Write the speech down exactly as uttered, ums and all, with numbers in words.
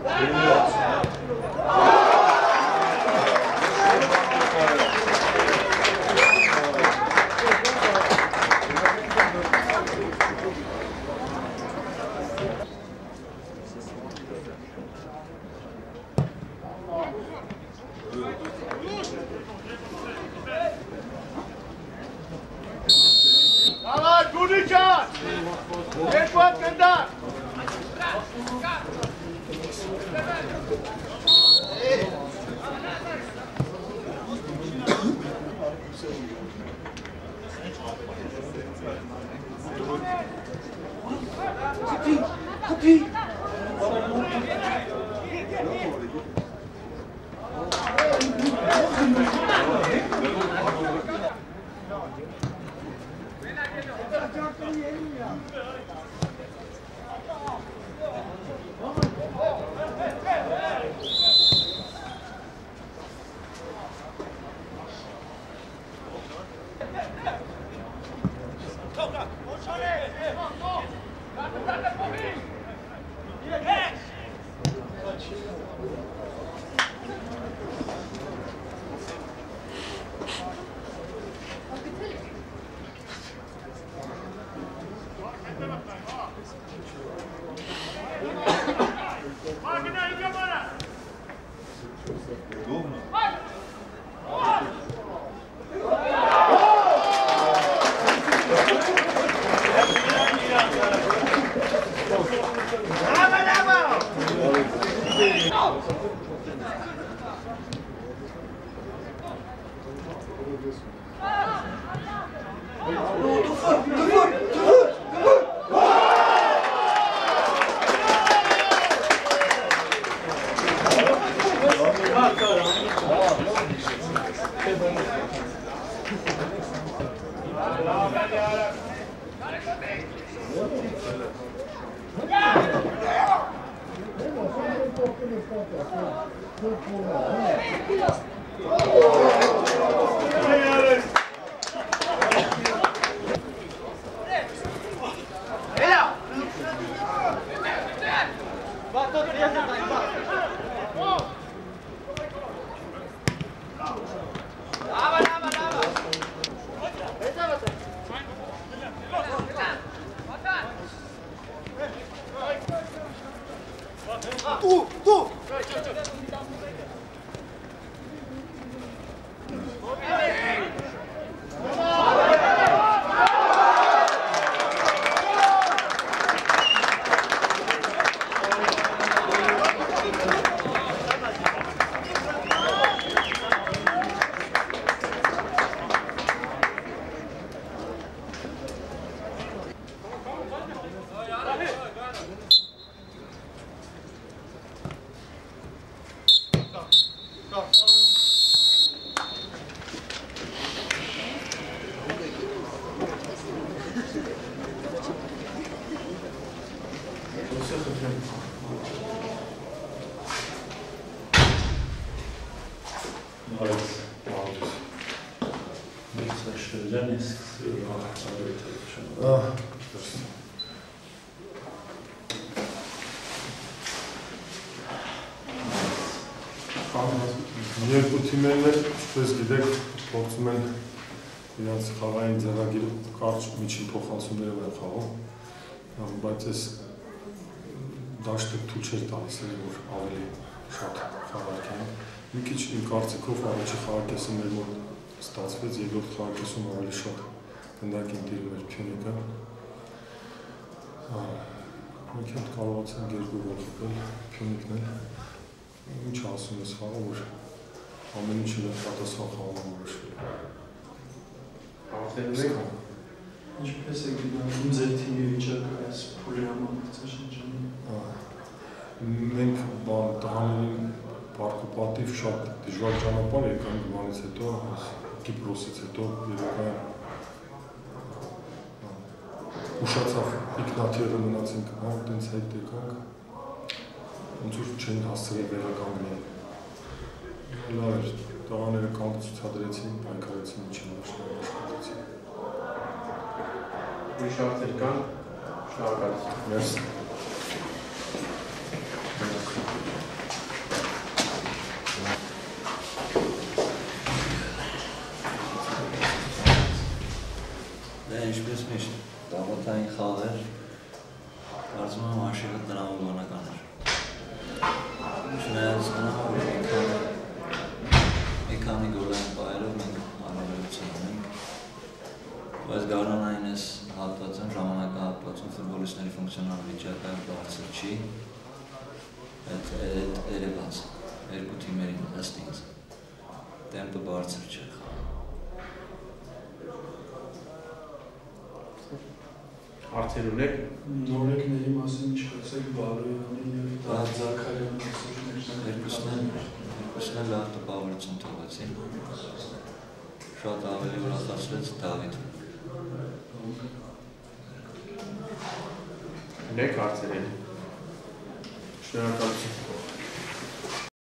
Давай, Гудича! Экват канда! Купи! Купи! Tu, tu! Երկու թիմերն էլ, ինչպես գիտեք, փորձում են իրենց խաղային ձեռագիրը կարճ միջին փոխանցումներով են խաղում, բայց այս դաշտը թույլ չէր տալիս, որ ավելի շատ խաղարկեն։ Մի քիչ իմ կարծիքով առաջի խաղարկեսը մեր մոտ ստացվեց, երկրորդ խաղարկեսում ավելի շատ գնդակ են տիրում էր Փյունիկը։ Մի քիչ կարողացան երկու գոլ խփել Փյունիկն էլ։ Ինչ ասում ես խաղը, որ ամեն ինչը պատասխան խաղում որոշվել։ Ինչպես է գիտանում ձեր թիմի վիճակը այս փուլի համակցաշրջանում։ Մենք տղաներին պարտադիր շատ դժվար ճանապարհ եկանք բանից հետո, Կիպրոսից հետո երեքային ուշացավ ինքնաթիռը մնացինք, տենց հետ եկանք, ոնց որ չեն հասցրել վերականգնել։ Լավ էր, տղաները կանգ ցուցադրեցին, պայքարեցին, ինչին աշխատեցին։ Ուրիշ հարցեր կան, շնորհակալություն։ Մերսի։ Կարծում եմ արշիվը տրամաբանական էր։ Չնայած նա մի քանի գոլային պայելով մենք առավելություն ունենք, բայց գարնանային այս հատվածում, ժամանակահատվածում ֆուտբոլիստների ֆունկցիոնալ վիճակը բարձր չի, այդ երևաց երկու թիմերին ըստ ինձ տեմպը բարձր չէ։ Հարցեր ունեք։ Նորեկների մասին չկասեք Բարոյանի և Զաքարյանի Երկուսն էլ լավ տպավորություն թողեցին, շատ ավելի ուրախացրեց Դավիթը։ Ունեք հարցեր են։ Շնորհակալություն։